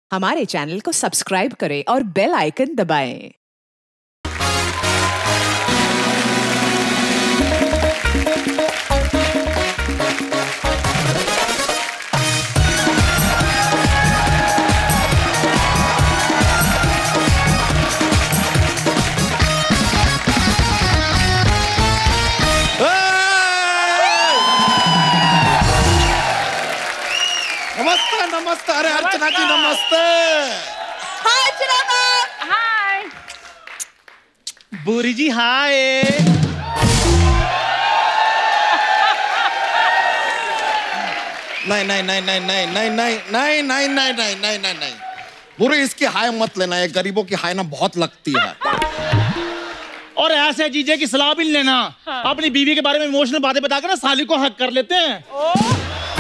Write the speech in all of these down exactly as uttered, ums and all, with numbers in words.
हमारे चैनल को सब्सक्राइब करें और बेल आइकन दबाएं। नमस्ते नमस्ते। अरे अर्चना जी नमस्ते। हाय अर्चना मैम। हाय बुरी जी हाय। नहीं नहीं नहीं नहीं नहीं नहीं नहीं नहीं नहीं नहीं नहीं नहीं नहीं नहीं बुरी, इसकी हाय मत लेना। ये गरीबों की हाय ना बहुत लगती है। और ऐसे जीजे की सलाह भी लेना। हाँ। अपनी बीवी के बारे में इमोशनल बातें बताकर ना साली को हक कर लेते हैं।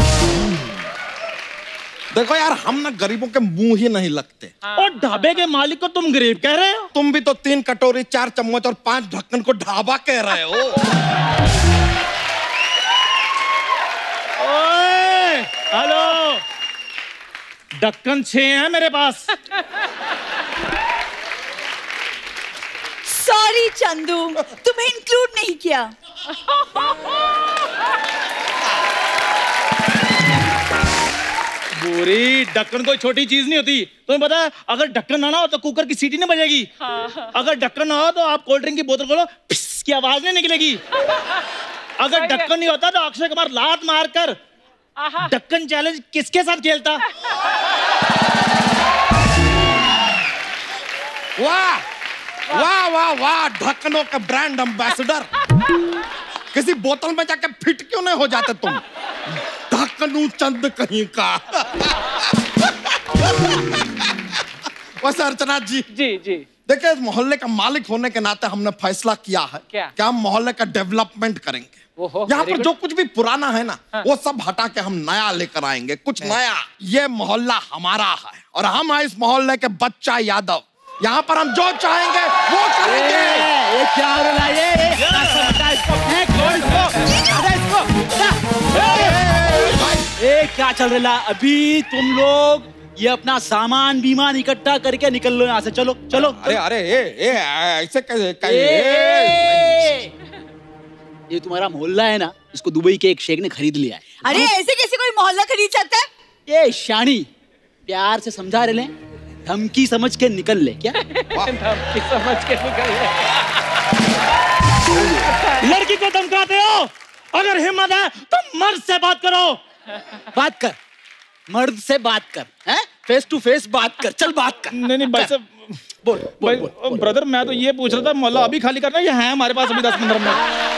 देखो यार, हम ना गरीबों के मुंह ही नहीं लगते। हाँ। और ढाबे के मालिक को तुम गरीब कह रहे हो? तुम भी तो तीन कटोरी, चार चम्मच और पांच ढक्कन को ढाबा कह रहे हो। ओए, हेलो, ढक्कन छह है मेरे पास। सॉरी चंदू, तुम्हें इंक्लूड नहीं किया। बुरी, ढक्कन कोई छोटी चीज नहीं होती। तुम्हें पता है, अगर ढक्कन ना ना हो तो कुकर की सीटी नहीं बजेगी। हाँ। अगर ढक्कन ना हो तो आप कोल्ड ड्रिंक की बोतल खोलो, फिस की आवाज नहीं निकलेगी। अगर ढक्कन नहीं होता तो अक्षय कुमार लात मारकर ढक्कन चैलेंज किसके साथ खेलता? वाह वाह वाह वाह, ढक्कनों का ब्रांड एम्बेसडर। किसी बोतल में जाके फिट क्यों नहीं हो जाते तुम? ढक्कनू चंद कहीं का। वैसे अर्चना जी जी जी देखिए, मोहल्ले का मालिक होने के नाते हमने फैसला किया है क्या? कि हम मोहल्ले का डेवलपमेंट करेंगे। यहाँ पर जो कुछ भी पुराना है ना, हाँ। वो सब हटा के हम नया लेकर आएंगे, कुछ नया। ये मोहल्ला हमारा है और हम हैं इस मोहल्ले के बच्चा यादव। यहाँ पर हम जो चाहेंगे वो करेंगे। ये, ये क्या हो रहा है? ये, ये, इसको फेंक दो, इसको, इसको। ए, क्या चल रहा है? अभी तुम लोग ये अपना सामान बीमान इकट्ठा करके निकल लो यहाँ से। चलो चलो। अरे अरे ए, ए, ऐसे कैसे? ये तुम्हारा मोहल्ला है ना, इसको दुबई के एक शेख ने खरीद लिया है। अरे ऐसे कैसे कोई मोहल्ला खरीद सकता है? ये शानी, प्यार से समझा रहे, धमकी समझ के निकल ले। क्या धमकी समझ के निकल ले? लड़की को धमकाते हो? अगर हिम्मत है तो मर्द से बात करो। बात कर, मर्द से बात कर, हैं? फेस टू फेस बात कर। चल बात कर। नहीं नहीं भाई साहब, बोल बोल, बोल, बोल ब्रदर, मैं तो ये पूछ रहा था, मोहल्ला अभी खाली करना है है हमारे पास अभी दस पंद्रह मिनट?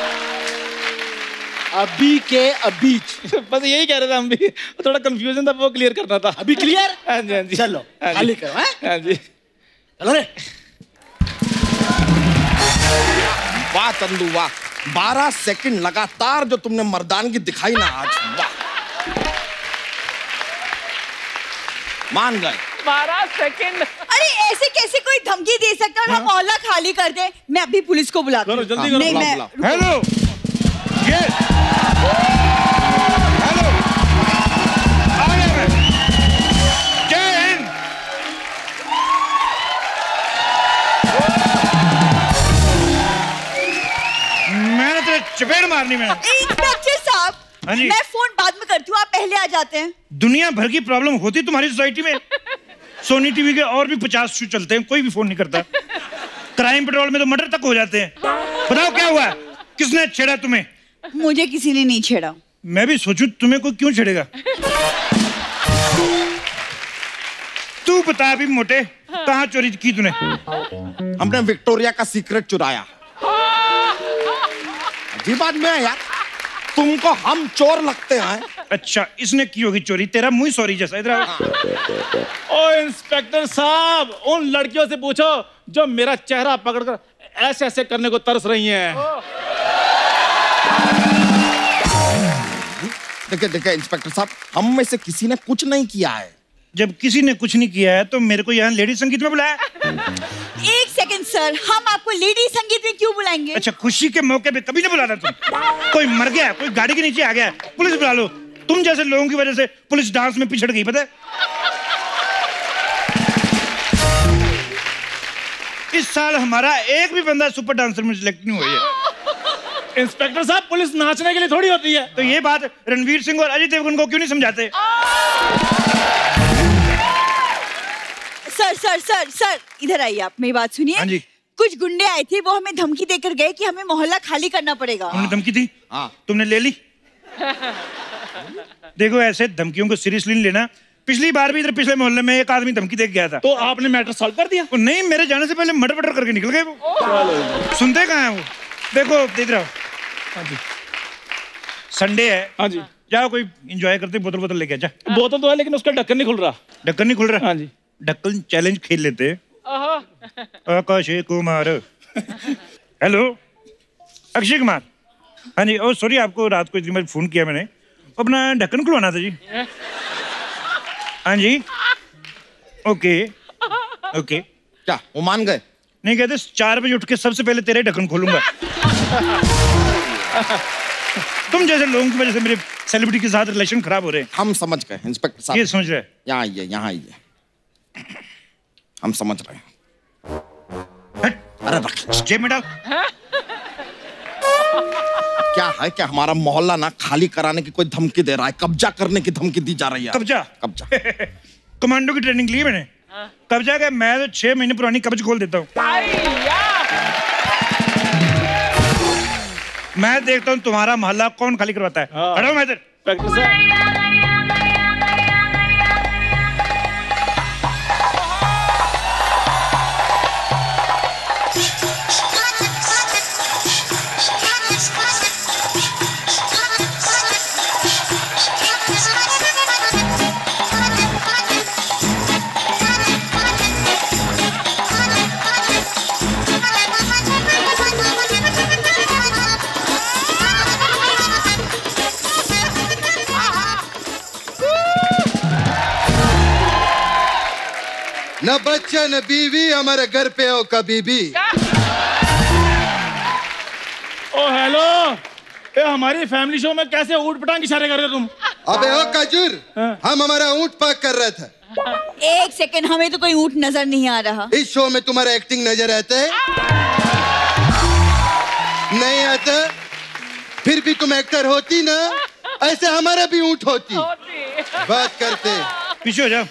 अभी के अभी। बस यही कह रहे थे हम भी, थोड़ा कंफ्यूजन था, वो क्लियर करना था। अभी क्लियर? हाँ जी हाँ जी। चलो खाली करो। हैं? हाँ जी चलो रे। वाह चंदू वाह, बारह सेकंड लगातार जो तुमने मर्दानगी दिखाई ना आज, वाह। मान गए। बारह सेकंड। अरे ऐसे कैसे कोई धमकी दे सकता है और हम मोहल्ला खाली कर दे? मैं अभी पुलिस को बुलाती हूँ। जल्दी करो। नहीं, बुला, मैं- बुला। हेलो, ये हेलो, आ गया मैं। जय हिंद। मैंने तेरे चपेट मारनी। मैं इंस्पेक्टर साहब, हाँ जी। मैं फोन बाद में करती हूँ, आप पहले आ जाते हैं। दुनिया भर की प्रॉब्लम होती तुम्हारी सोसाइटी में। सोनी टीवी के और भी पचास शो चलते हैं, कोई भी फोन नहीं करता। क्राइम पेट्रोल में तो मर्डर तक हो जाते हैं। बताओ क्या हुआ? किसने छेड़ा तुम्हें? मुझे किसी ने नहीं छेड़ा। मैं भी सोचूं तुम्हें कोई क्यों छेड़ेगा। तू बता अभी मोटे, कहाँ चोरी की तूने? हमने विक्टोरिया का सीक्रेट चुराया। अजीब बात में है यार, तुमको हम चोर लगते हैं। अच्छा, इसने की होगी चोरी। तेरा मुंह सॉरी जैसा। इधर ओ इंस्पेक्टर साहब, उन लड़कियों से पूछो जो मेरा चेहरा पकड़कर ऐसे ऐसे करने को तरस रही हैं। देखिए देखिए इंस्पेक्टर साहब, हम में से किसी ने कुछ नहीं किया है। जब किसी ने कुछ नहीं किया है तो मेरे को यहाँ लेडी संगीत में बुलाया। एक सेकंड सर, हम आपको लेडी संगीत में क्यों बुलाएंगे? अच्छा, खुशी के मौके पे कभी नहीं बुलाता तुम? कोई मर गया, कोई गाड़ी के नीचे आ गया, पुलिस बुला लो। तुम जैसे लोगों की वजह से पुलिस डांस में पिछड़ गई, पता है? इस साल हमारा एक भी बंदा सुपर डांसर में सिलेक्ट नहीं हुआ है। इंस्पेक्टर साहब, पुलिस नाचने के लिए थोड़ी होती है। तो ये बात रणवीर सिंह और अजय देवगन को क्यों नहीं समझाते? सर सर सर सर इधर आइए, आप मेरी बात सुनिए। हाँ जी। कुछ गुंडे आए थे, वो हमें धमकी देकर गए कि हमें मोहल्ला खाली करना पड़ेगा। उन्होंने धमकी दी? हाँ। तुमने ले ली? देखो, ऐसे धमकियों को सीरियसली नहीं लेना। पिछली बार भी इधर पिछले मोहल्ले में एक आदमी धमकी दे गया था। तो आपने मैटर सॉल्व कर दिया? नहीं, मेरे जाने से पहले मटर मटर करके निकल गए वो। सुनते कहाँ है वो? देखो, देख रहा हो। हाँ जी, संडे है। हाँ जी, जाओ कोई एंजॉय करते, बोतल बोतल लेके जा। बोतल तो है, लेकिन उसका ढक्कन नहीं खुल रहा। ढक्कन नहीं खुल रहा? हाँ जी। ढक्कन चैलेंज खेल लेते। आकाश कुमार। हेलो, अक्षय कुमार। हाँ जी। ओ सॉरी, आपको रात को इतनी बार फोन किया मैंने, अपना ढक्कन खुलवाना था जी। हाँ जी, ओके ओके। क्या वो मान गए? नहीं, कहते चार बजे उठ के सबसे पहले तेरे ढक्कन खोलूंगा। तुम जैसे लोगों की वजह से मेरे सेलिब्रिटी के साथ रिलेशन खराब हो रहे हैं। हम समझ गए इंस्पेक्टर साहब। ये समझ रहे हैं? यहाँ आइए, यहाँ आइए, हम समझ रहे हैं। अरे रख जेब में डाल। क्या है क्या हमारा मोहल्ला ना खाली कराने की कोई धमकी दे रहा है, कब्जा करने की धमकी दी जा रही है। कब्जा? कब्जा। कमांडो की ट्रेनिंग ली मैंने। कब्जा क्या, मैं तो छह महीने पुरानी कब्ज खोल देता हूँ। मैं देखता हूँ तुम्हारा मोहल्ला कौन खाली करवाता है। हटाओ मैं इधर। न बच्चा न बीवी, हमारे घर पे हो कभी भी। ओ हेलो, ये हमारी फैमिली शो में कैसे ऊट पटांग इशारे कर रहे हो तुम? अबे ओ कजूर, हम हमारा ऊंट पाक कर रहे थे। एक सेकंड, हमें तो कोई ऊंट नजर नहीं आ रहा। इस शो में तुम्हारा एक्टिंग नजर आता है? नहीं आता? फिर भी तुम एक्टर होती ना, ऐसे हमारा भी ऊंट होती। बात करते। पीछे हो जाओ।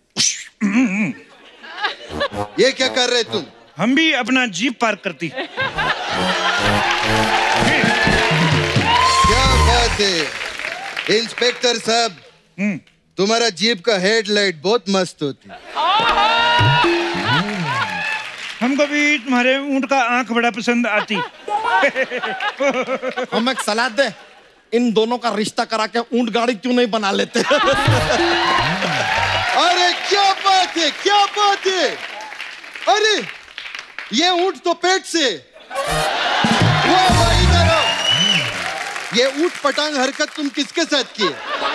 ये क्या कर रहे तुम? हम भी अपना जीप पार्क करती। क्या बात है इंस्पेक्टर साहब, तुम्हारा जीप का हेडलाइट बहुत मस्त होती। हमको भी तुम्हारे ऊंट का आंख बड़ा पसंद आती। हम एक सलाह दे, इन दोनों का रिश्ता करा के ऊंट गाड़ी क्यों नहीं बना लेते? अरे क्या बात है, क्या बात है। अरे ये ऊंट तो पेट से। वाह वाह, इधर आओ। ये ऊंट पटांग हरकत तुम किसके साथ किए?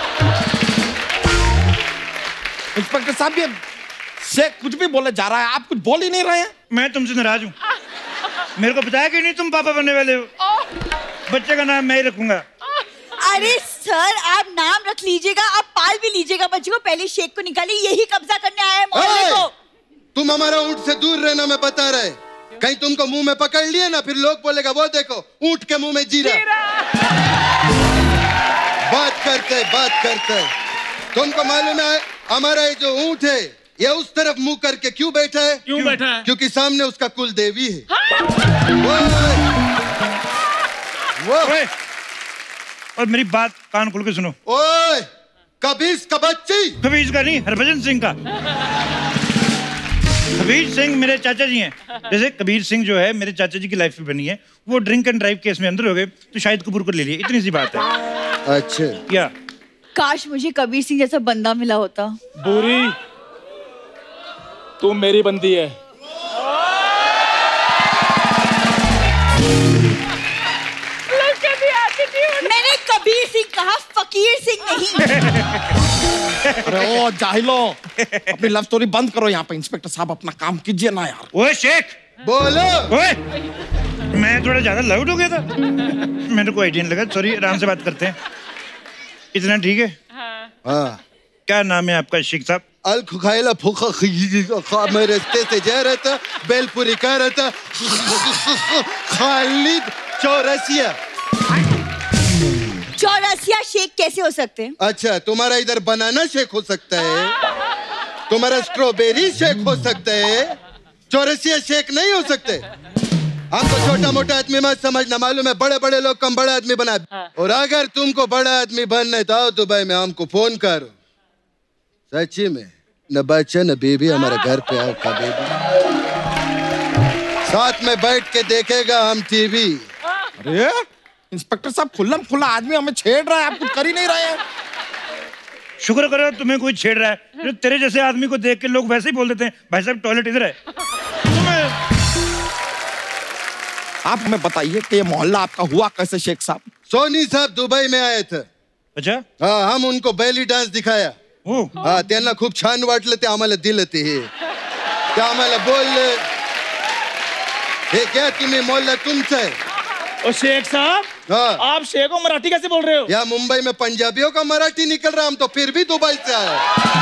इंस्पेक्टर साहब, ये से कुछ भी बोले जा रहा है, आप कुछ बोल ही नहीं रहे हैं। मैं तुमसे नाराज हूँ। मेरे को बताया कि नहीं तुम पापा बनने वाले हो। बच्चे का नाम मैं ही रखूंगा। अरे सर, आप नाम रख लीजिएगा, आप पाल भी लीजिएगा बच्चे को। पहले शेख को निकालिए, यही कब्जा करने आया है मोहल्ले को। तुम हमारा ऊंट से दूर रहना, मैं बता रहे। कहीं तुमको मुंह में पकड़ लिए ना, फिर लोग बोलेगा वो देखो ऊंट के मुंह में जीरा। बात करते बात करते तुमको मालूम है हमारा ये जो ऊंट है, ये उस तरफ मुंह करके क्यों बैठा है? क्यों बैठा है? क्योंकि सामने उसका कुल देवी है। वो, वो। और मेरी बात कान खोल के सुनो। ओए, कबीर का बच्ची। कबीर का नहीं, हरभजन सिंह का। कबीर सिंह मेरे चाचा जी हैं। जैसे कबीर सिंह जो है मेरे चाचा जी की लाइफ में बनी है, वो ड्रिंक एंड ड्राइव केस में अंदर हो गए, तो शाहिद कपूर को ले लिए। इतनी सी बात है। अच्छा, क्या काश मुझे कबीर सिंह जैसा बंदा मिला होता। बुरी, तू मेरी बंदी है। मैंने कबीर सिंह कहा, फकीर सिंह नहीं। अरे ओ जाहिलो, अपनी लव स्टोरी बंद करो यहाँ पे। इंस्पेक्टर साहब अपना काम कीजिए ना यार। ओए शेख, बोलो। ओए, मैं थोड़ा ज्यादा लाउड हो गया था, मेरे को आइडिया नहीं लगा। सॉरी, आराम से बात करते हैं। इतना ठीक है? हाँ। क्या नाम है आपका शेख साहब? अल खायला फुका खा मैं रास्ते से जा रहा था बेलपुरी कर रहा था खालिद चौरसिया। चौरसिया शेक कैसे हो सकते हैं? अच्छा तुम्हारा इधर बनाना शेक हो सकता है, तुम्हारा स्ट्रॉबेरी शेक हो सकता है, चौरसिया शेक नहीं हो सकते। हमको छोटा मोटा आदमी मत समझना, मालूम है बड़े बड़े लोग कम बड़ा आदमी बना। और अगर तुमको बड़ा आदमी बनना है तो आओ दुबई में हमको फोन करो। सच्ची में न बच्चा न बेबी हमारे घर पे आओ का बेबी, साथ में बैठ के देखेगा हम टीवी। अरे इंस्पेक्टर साहब खुल्लम खुल्ला आदमी हमें छेड़ रहा है, आप कुछ कर ही नहीं रहे हैं। शुक्र करो तुम्हें कोई छेड़ रहा है। जो तेरे जैसे आदमी को देख के लोग वैसे ही बोल देते हैं भाई साहब टॉयलेट इधर है। तुम्हें आप हमें बताइए कि ये मोहल्ला आपका हुआ कैसे शेख साहब? सोनी साहब दुबई में आए थे। अच्छा हाँ हम उनको बेली डांस दिखाया। हाँ त्यांना खूप छान वाटलं, ते आम्हाला दिलं ते हे ते आम्हाला बोलले हे क्या तुम्ही मोहल्ला तुमचा है। ओ शेख साहब हाँ आप शेख को मराठी कैसे बोल रहे हो? या मुंबई में पंजाबियों का मराठी निकल रहा, हम तो फिर भी दुबई से आए।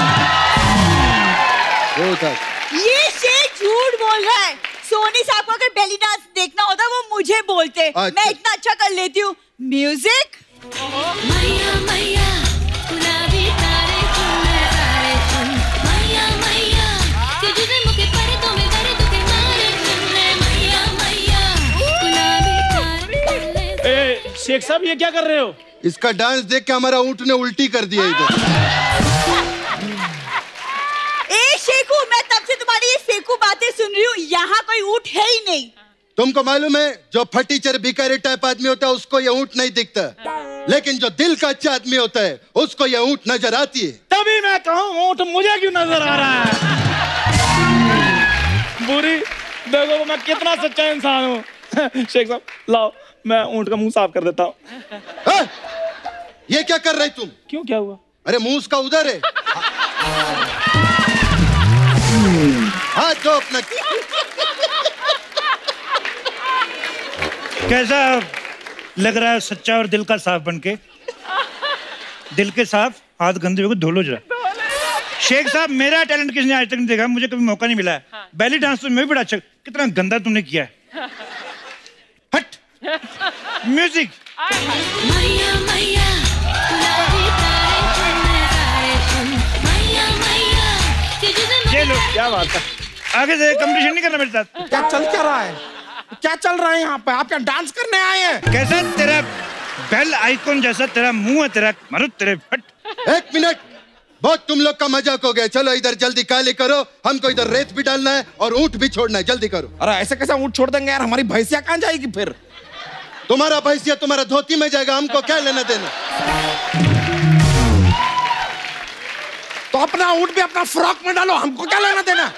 वो था ये शेख झूठ बोल रहा है। सोनी साहब को अगर बेली डांस देखना होता वो मुझे बोलते। अच्छा। मैं इतना अच्छा कर लेती हूँ। म्यूजिक मैया मैया गुलाबी तारे चुन तारे चुन मैया मैया तुझे मुके परे तो मैं करे तो के मारे चुन मैया मैया गुलाबी तारे। ए शेख साहब ये क्या कर रहे हो? इसका डांस देख के हमारा ऊँट ने उल्टी कर दिया इधर। ए शेखू, मैं तब से तुम्हारी ये फेकू बातें सुन रही हूँ, यहाँ कोई ऊँट है ही नहीं। तुमको मालूम है जो फटीचर भिखारी टाइप आदमी होता है उसको ये ऊँट नहीं दिखता, लेकिन जो दिल का अच्छा आदमी होता है उसको ये ऊँट नजर आती है। तभी मैं कहूँ ऊँट मुझे क्यों नजर आ रहा है? बुरी देखो मैं कितना सच्चा इंसान हूँ। शेख साहब लाओ मैं ऊँट का मुंह साफ कर देता हूँ। ये क्या कर रहे तुम? क्यों क्या हुआ? अरे मुंह उसका उधर है। हाँ तो अपना कैसा लग रहा है सच्चा और दिल का साफ बनके? दिल के साफ हाथ गंदे हो धो लो जरा। शेख साहब मेरा टैलेंट किसने आज तक नहीं देखा, मुझे कभी मौका नहीं मिला है। हाँ। बेली डांस तो मैं भी बड़ा अच्छा, कितना गंदा तुमने किया है। हट म्यूजिक। मैया मैया गुलाबी तारे चुन तारे चुन मैया मैया तुझे ये लो क्या बात है? आगे से कंपटीशन नहीं करना मेरे साथ। क्या चल क्या रहा है? क्या चल रहा है यहाँ पे? आप क्या डांस करने आए हैं? कैसा तेरा बेल आइकॉन जैसा तेरा मुंह है तेरा, मारो तेरे फट। एक मिनट, बहुत तुम लोग का मजाक हो गया। चलो इधर जल्दी काली करो, हमको इधर रेत भी डालना है और ऊँट भी छोड़ना है, जल्दी करो। अरे ऐसे कैसे ऊँट छोड़ देंगे यार, हमारी भैंसिया कहाँ जाएगी फिर? तुम्हारा भैंसिया तुम्हारा धोती में जाएगा, हमको क्या लेना देना। तो अपना ऊँट भी अपना फ्रॉक में डालो, हमको क्या लेना देना।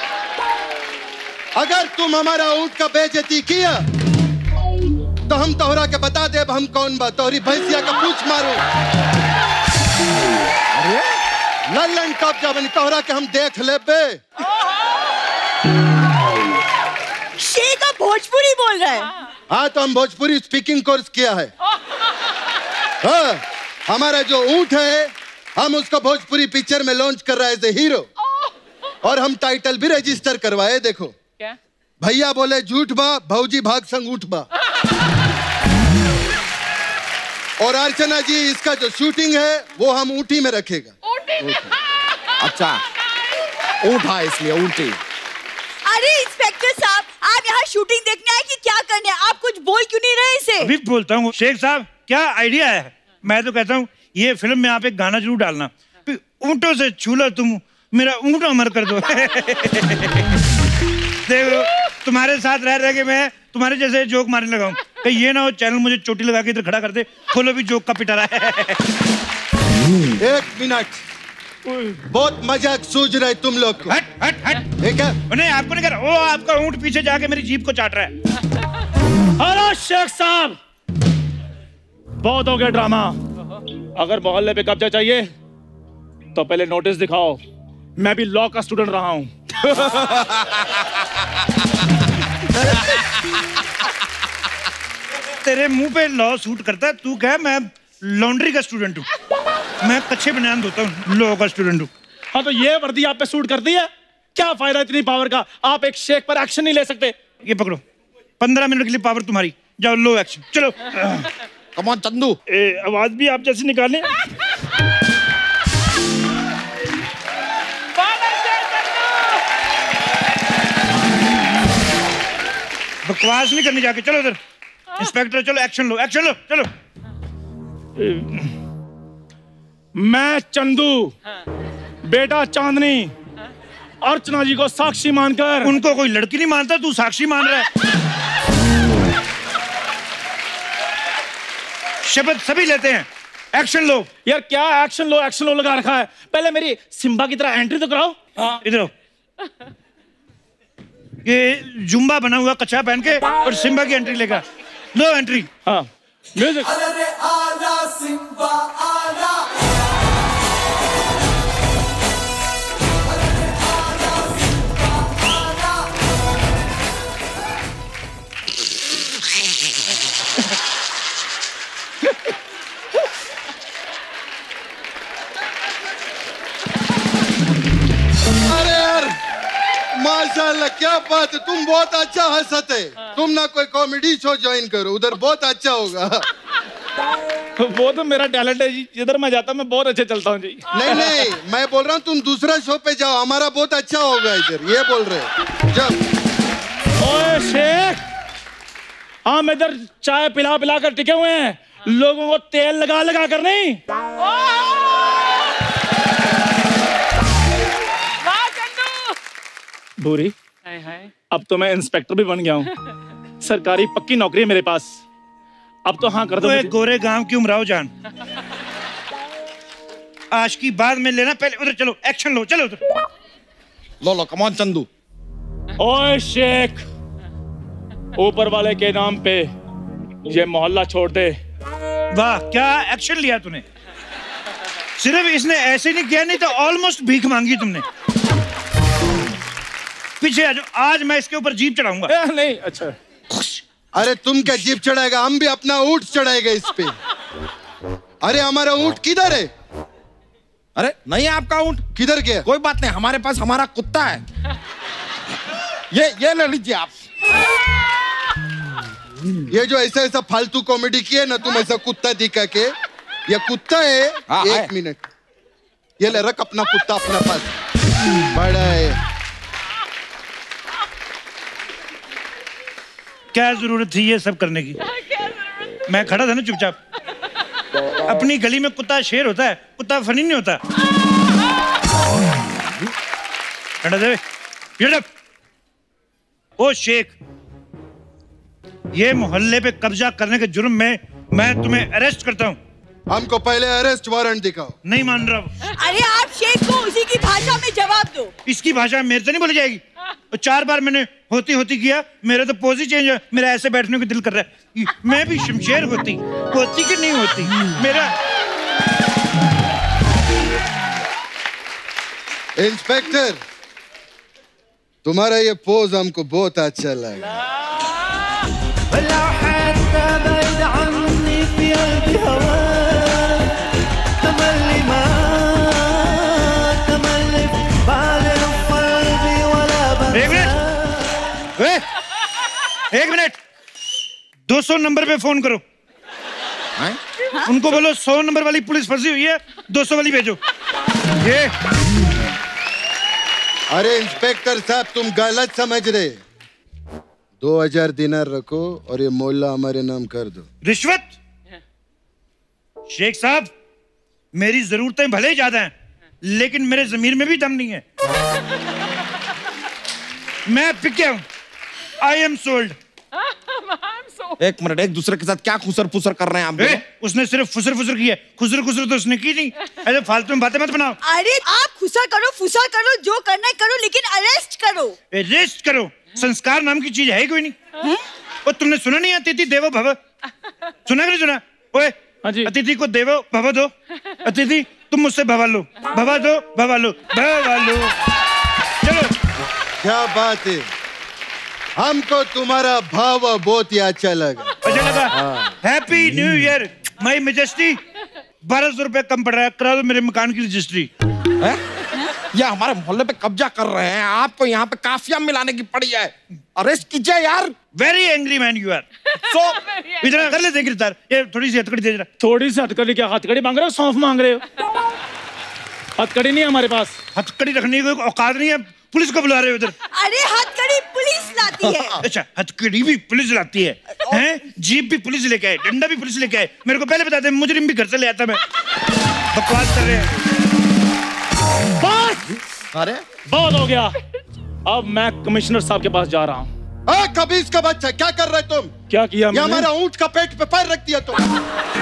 अगर तुम हमारा ऊँट का बेइज्जती किया तो हम तोहरा के बता दे हम कौन बा, तोहरी भैंसिया का पूछ मारो। अरे लल्लन कब जब तोहरा के हम देख ले बे। शेख अब भोजपुरी बोल रहा है। हाँ तो हम भोजपुरी स्पीकिंग कोर्स किया है। हाँ हमारा जो ऊँट है हम उसको भोजपुरी पिक्चर में लॉन्च कर रहा है एज ए हीरो, और हम टाइटल भी रजिस्टर करवाए। देखो क्या? भैया बोले झूठ बा, भौजी भाग संग उठ बा। और अर्चना जी इसका जो शूटिंग है वो हम ऊटी में रखेगा। अच्छा ऊँटा इसलिए ऊँटी। अरे इंस्पेक्टर साहब, आप यहाँ शूटिंग देखने आए कि क्या करने? आप कुछ बोल क्यों नहीं रहे इसे? अभी बोलता हूँ शेख साहब, क्या आइडिया है। मैं तो कहता हूँ ये फिल्म में आप एक गाना जरूर डालना, ऊँटों से छूलो तुम मेरा ऊँट अमर कर दो। देखो तुम्हारे साथ रह रह के मैं तुम्हारे जैसे जोक मारने लगा हूँ, कि ये ना हो चैनल मुझे चोटी लगा के इधर खड़ा कर दे, खोलो भी जोक का पिटारा है। एक मिनट, बहुत मजाक सूझ रहा है तुम लोग को। हट हट हट। ठीक है नहीं आपको नहीं कर, ओ आपका ऊँट पीछे जाके मेरी जीप को चाट रहा है। हेलो शेख साहब, बहुत हो गया ड्रामा। अगर मोहल्ले पे कब्जा चाहिए तो पहले नोटिस दिखाओ, मैं भी लॉ का स्टूडेंट रहा हूं। तेरे मुंह पे लॉ सूट करता है, तू क्या? मैं लॉन्ड्री का स्टूडेंट हूँ, मैं कच्चे बनियान धोता हूँ, लॉ का स्टूडेंट हूँ। हाँ तो ये वर्दी आप पे सूट करती है? क्या फायदा इतनी पावर का? आप एक शेख पर एक्शन नहीं ले सकते। ये पकड़ो, पंद्रह मिनट के लिए पावर तुम्हारी। जाओ लो एक्शन, चलो। कम ऑन चंदू। ए, आवाज भी आप जैसे निकालें। बकवास नहीं करनी जाके, चलो उधर। इंस्पेक्टर चलो एक्शन लो, एक्शन लो, चलो। मैं चंदू, बेटा चांदनी, अर्चना जी को साक्षी मानकर। उनको कोई लड़की नहीं मानता, तू साक्षी मान रहा है। शपथ सभी लेते हैं, एक्शन लो। यार क्या एक्शन लो एक्शन लो लगा रखा है? पहले मेरी सिम्बा की तरह एंट्री तो कराओ। हाँ इधर आओ। ये जुम्बा बना हुआ कच्चा पहन के और सिम्बा की एंट्री लेगा। लो एंट्री। हाँ म्यूजिक। अरे यार माशाल्लाह, क्या बात है, तुम बहुत अच्छा हंसते। तुम ना कोई कॉमेडी शो ज्वाइन करो, उधर बहुत अच्छा होगा। वो तो मेरा टैलेंट है जी, जिधर मैं जाता मैं बहुत अच्छे चलता हूँ जी। नहीं नहीं, मैं बोल रहा हूँ तुम दूसरा शो पे जाओ, हमारा बहुत अच्छा होगा इधर, ये बोल रहे। जब ओए शेख, हम इधर चाय पिला पिला कर टिके हुए हैं, लोगों को तेल लगा लगा कर नहीं। भूरी, अब तो मैं इंस्पेक्टर भी बन गया हूँ, सरकारी पक्की नौकरी है मेरे पास। अब तो हाँ कर दो। तो गोरे गांव की उमराव जान, आज की बात में लेना, पहले उधर चलो, एक्शन लो, चलो उधर। लो लो, कम ऑन चंदू। ओए शेख, ऊपर वाले के नाम पे ये मोहल्ला छोड़ दे। वाह क्या एक्शन लिया तूने। सिर्फ इसने ऐसे नहीं किया, नहीं तो ऑलमोस्ट भीख मांगी तुमने। पीछे आ जाओ, आज मैं इसके ऊपर जीप चढ़ाऊंगा। नहीं अच्छा। अरे तुम क्या जीप चढ़ाएगा, हम भी अपना ऊंट चढ़ाएगा इस पे। अरे हमारा ऊंट किधर है? अरे नहीं है आपका ऊंट। किधर गया? कोई बात नहीं, हमारे पास हमारा कुत्ता है। ये ये ले लीजिए आप। ये जो ऐसा ऐसा फालतू कॉमेडी किया ना तुम, ऐसा कुत्ता दिखा के, ये कुत्ता है। हाँ, एक है। मिनट, ये ले रख अपना कुत्ता अपना पास, बड़ा है। क्या जरूरत थी ये सब करने की? मैं खड़ा था ना चुपचाप। अपनी गली में कुत्ता शेर होता है, कुत्ता फनी नहीं होता। खड़ा दे, Get up! ओ शेख, ये मोहल्ले पे कब्जा करने के जुर्म में मैं तुम्हें अरेस्ट करता हूँ। हमको पहले अरेस्ट वारंट दिखाओ। नहीं मान रहा। अरे आप शेख को उसी की भाषा में जवाब दो। इसकी भाषा मेरे से नहीं बोली जाएगी। और चार बार मैंने होती होती किया, मेरा तो पोज ही चेंज है। मेरा ऐसे बैठने को दिल कर रहा है। मैं भी शमशेर होती होती कि नहीं होती मेरा। इंस्पेक्टर, तुम्हारा ये पोज हमको बहुत अच्छा लगा। एक मिनट, एक मिनट, दो सौ नंबर पे फोन करो। हाँ? उनको बोलो सौ नंबर वाली पुलिस फंसी हुई है, दो सौ वाली भेजो। ये अरे इंस्पेक्टर साहब, तुम गलत समझ रहे। दो हजार दिनार रखो और ये मोहल्ला हमारे नाम कर दो। रिश्वत? शेख साहब, मेरी जरूरतें भले ही ज्यादा हैं, लेकिन मेरे जमीर में भी दम नहीं है। मैं पिक्या हूं। I am sold. एक मिनट, एक दूसरे के साथ क्या खुसर फुसर कर रहे हैं आप? ए, उसने सिर्फ फुसर फुसर किया, खुसर खुसर तो उसने की नहीं। ऐसे फालतू में बातें मत बनाओ। अरे आप खुसा करो फुसा करो, जो करना है करो, लेकिन अरेस्ट करो। अरेस्ट करो? संस्कार नाम की चीज है ही कोई नहीं। और तुमने सुना नहीं, अतिथि देवो भव? सुना कि नहीं सुना? ओए, हाँ जी। अतिथि को देवो भव दो। अतिथि तुम मुझसे भवा लो, भवा दो, भवा लो, भवा लो। चलो। क्या बात है, हमको तुम्हारा भाव बहुत ही अच्छा लगा। अच्छा लगा? Happy new year my majesty. बारह सौ रुपए कम पड़ रहा है, करा दो मेरे मकान की रजिस्ट्री। ये हमारे मोहल्ले पे कब्जा कर रहे हैं, आपको यहाँ पे काफिया मिलाने की पड़ी है। अरेस्ट कीजिए यार। Very angry man you are. So इतना कर लेते हैं गिरफ्तार। ये थोड़ी सी हथकड़ी दे जरा। थोड़ी सी हथकड़ी क्या? हथकड़ी मांग रहे हो, सौंफ मांग रहे हो? हथकड़ी नहीं है हमारे पास। हथकड़ी रखने की कोई औकात नहीं है, पुलिस को बुला रहे हो इधर। अरे हथकड़ी पुलिस लाती है। अच्छा, हथकड़ी भी पुलिस लाती है, हैं? जीप भी पुलिस लेके आए, डंडा भी पुलिस लेके आए। मेरे को पहले बता दे, मुजरिम भी घर से ले आता मैं। बकवास कर रहे हैं। बस, अरे बहुत हो गया। अब मैं कमिश्नर साहब के पास जा रहा हूँ। कभी इसका बच्चा क्या कर रहे तुम? क्या किया मैंने? हमारा ऊंट का पेट पे पैर रख दिया तुम।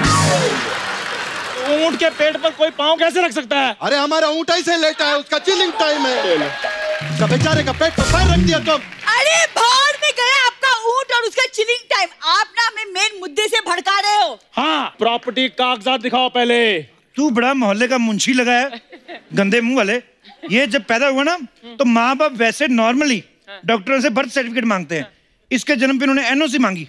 ऊंट के पेट पर कोई पाँव कैसे रख सकता है? अरे हमारा ऊंट ऐसे लेटा है, उसका चिलिंग टाइम है। का बेचारे का पेट पे पैर रख दिया तुम। अरे भाड़ में गया आपका ऊंट और उसका चिलिंग टाइम। आप ना हमें मेन मुद्दे से भड़का रहे हो। हाँ, प्रॉपर्टी कागजात दिखाओ पहले। तू बड़ा मोहल्ले का मुंशी लगा है, गंदे मुंह वाले। ये जब पैदा हुआ ना तो माँ बाप वैसे नॉर्मली डॉक्टरों से बर्थ सर्टिफिकेट मांगते हैं। इसके जन्म पे उन्होंने एनओसी मांगी।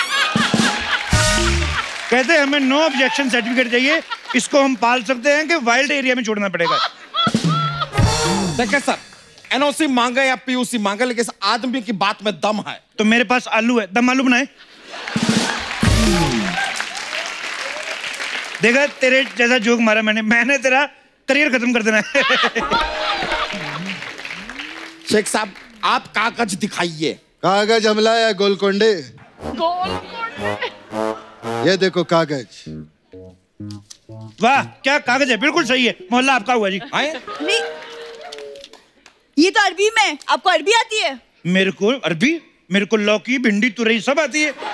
कहते हैं हमें नो ऑब्जेक्शन सर्टिफिकेट चाहिए, इसको हम पाल सकते हैं कि वाइल्ड एरिया में छोड़ना पड़ेगा। देखिए सर, एनओसी मांगे या पीयूसी मांगे, लेकिन इस आदमी की बात में दम है। तो मेरे पास आलू है, दम आलू बनाए। देखा, तेरे जैसा जोक मारा मैंने मैंने तेरा करियर खत्म कर देना है। शेख साहब, आप कागज दिखाइए। कागज हम लाया गोलकोंडे। ये देखो कागज। वाह, क्या कागज है, बिल्कुल सही है। मोहल्ला आपका हुआ जी। नहीं, ये तो अरबी में। आपको अरबी आती है? मेरे को अरबी, मेरे को लौकी, भिंडी, तुरई सब आती है।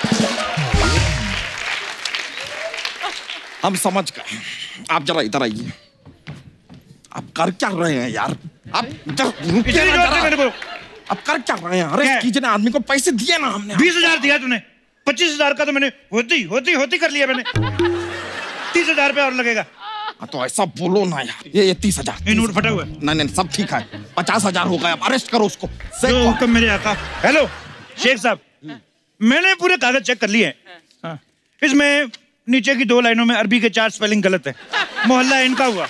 हम समझ गए। आप जरा इधर आइए। आप कर क्या रहे हैं यार? आप इधर मेरे को आप कर क्या रहे हैं? अरे कीजिए ना, आदमी को पैसे दिए ना हमने। बीस हजार दिया तूने, पच्चीस हजार का तो मैंने होती होती होती कर लिया मैंने। तीस हजार रुपया और लगेगा। तो ऐसा बोलो ना यार। ये ये तीस हजार ये नोट फटा हुआ है। नहीं नहीं, सब ठीक है। पचास हजार हो गए, अब अरेस्ट करो उसको। जो हुक्म मेरे आका। हेलो शेख साहब, मैंने पूरे कागज चेक कर लिए हैं। इसमें नीचे की दो लाइनों में अरबी के चार स्पेलिंग गलत है। मोहल्ला इनका हुआ।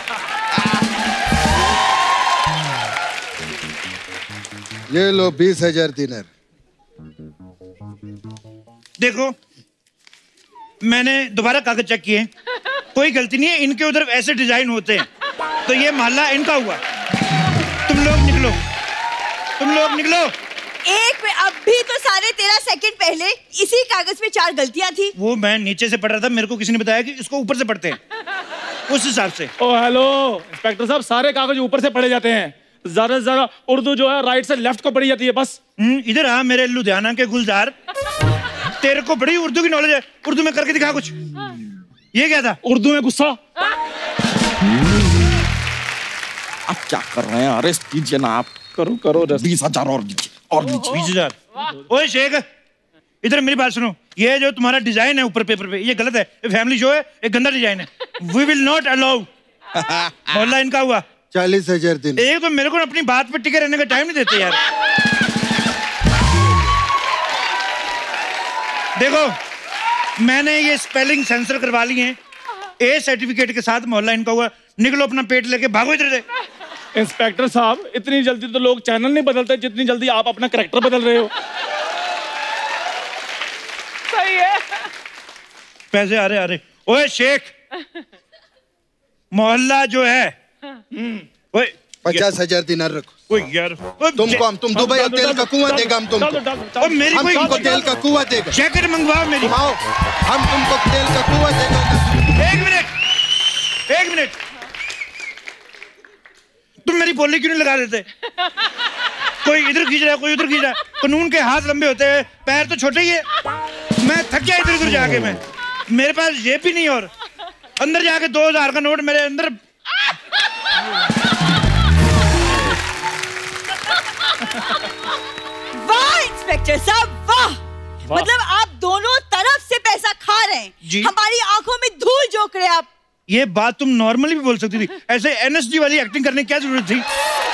ये लो बीस हजार दिनार। देखो, मैंने दोबारा कागज चेक किए, कोई गलती नहीं है। इनके उधर ऐसे डिजाइन होते हैं, तो ये मोहल्ला इनका हुआ। तुम लोग निकलो, तुम लोग निकलो। एक में अभी तो साढ़े तेरह सेकंड पहले इसी कागज में चार गलतियां थी। वो मैं नीचे से पढ़ रहा था, मेरे को किसी ने बताया कि इसको ऊपर से पढ़ते हैं, उस हिसाब से। ओ हेलो इंस्पेक्टर साहब, सारे कागज ऊपर से पढ़े जाते हैं। ज्यादा से ज्यादा उर्दू जो है राइट से लेफ्ट को पढ़ी जाती है बस। इधर आ मेरे लुधियाना के गुलजार, तेरे को बड़ी उर्दू की नॉलेज है। उर्दू में करके दिखा कुछ। ये क्या था? उर्दू में गुस्सा। आप क्या कर रहे हैं? अरेस्ट कीजिए ना आप। करो करो, बीस हजार और लीजिए, और लीजिए बीस हजार। ओए शेख, इधर मेरी बात सुनो। ये जो तुम्हारा डिजाइन है ऊपर पेपर पे, ये गलत है। ये फैमिली शो है, एक गंदा डिजाइन है। We will not allow. मोहल्ला इनका हुआ। चालीस हजार दिन। एक तो मेरे को अपनी बात पे टिके रहने का टाइम नहीं देते यार। देखो, मैंने ये स्पेलिंग सेंसर करवा ली है। ए सर्टिफिकेट के साथ मोहल्ला इनका हुआ। निकलो, अपना पेट लेके भागो इधर से। इंस्पेक्टर साहब, इतनी जल्दी तो लोग चैनल नहीं बदलते जितनी जल्दी आप अपना कैरेक्टर बदल रहे हो। सही है। पैसे आ रहे आ रहे। ओए शेख, मोहल्ला जो है, ओए पचास हजार दिनार रखो। ओए यार, तुमको हम तुम दुबई और तेल का कुआं देगा हम तुमको। और मेरी हम कोई तुमको तेल का कुआं देगा। जैकेट मंगवाओ मेरी। आओ, हम तुमको तेल का कुआं देगा। एक मिनट, एक मिनट, तुम मेरी बोली क्यों नहीं लगा देते? कोई इधर खींच रहा है, कोई उधर खींच रहा है। कानून के हाथ लंबे होते हैं, पैर तो छोटे ही है। मैं थक गया इधर उधर जाके। मैं मेरे पास जेब भी नहीं, और अंदर जाके दो हजार का नोट मेरे अंदर। वाह इंस्पेक्टर साहब, वाह। मतलब आप दोनों तरफ से पैसा खा रहे हैं। हमारी आंखों में धूल झोंक रहे हैं आप। ये बात तुम नॉर्मली भी बोल सकती थी। ऐसे एनएसडी वाली एक्टिंग करने की क्या जरूरत थी?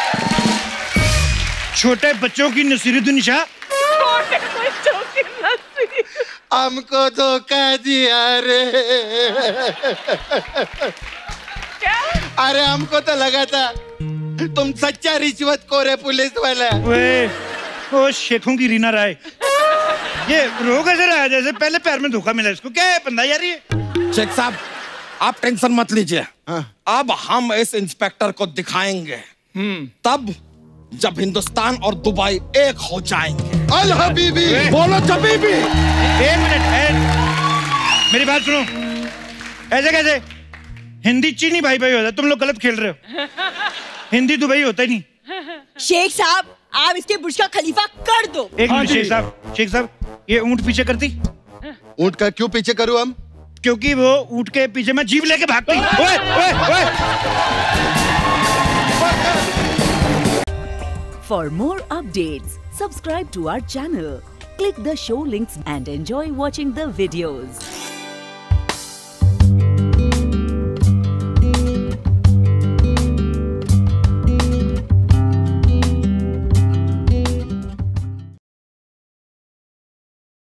छोटे बच्चों की नसीरत निशा। छोटे बच्चों की नसीरत। हमको धोखा दिया रे। क्या? अरे हमको तो लगा था तुम सच्चा रिश्वतखोर है पुलिस वाला। वे वो शेखों की रीना राय, ये रो कैसे रहा है जैसे पहले पैर में धोखा मिला इसको? क्या है बंदा यार ये? शेख साहब आप टेंशन मत लीजिए, अब हम इस इंस्पेक्टर को दिखाएंगे तब जब हिंदुस्तान और दुबई एक हो जाएंगे। अल हबीबी बोलो जबी भी। एक मिनट मेरी बात सुनो, ऐसे कैसे हिंदी चीनी भाई भाई होता है? तुम लोग गलत खेल रहे हो, हिंदी दुबई होता ही नहीं। शेख साहब आप इसके बुर्ज का खलीफा कर दो। एक मिनट शेख साहब, शेख साहब ये ऊंट पीछे करती। ऊंट का क्यों पीछे करूं हम? क्योंकि वो ऊंट के पीछे मैं जीप लेके भागती। ओए ओए ओए। For more updates, subscribe to our channel, click the show links and enjoy watching the videos.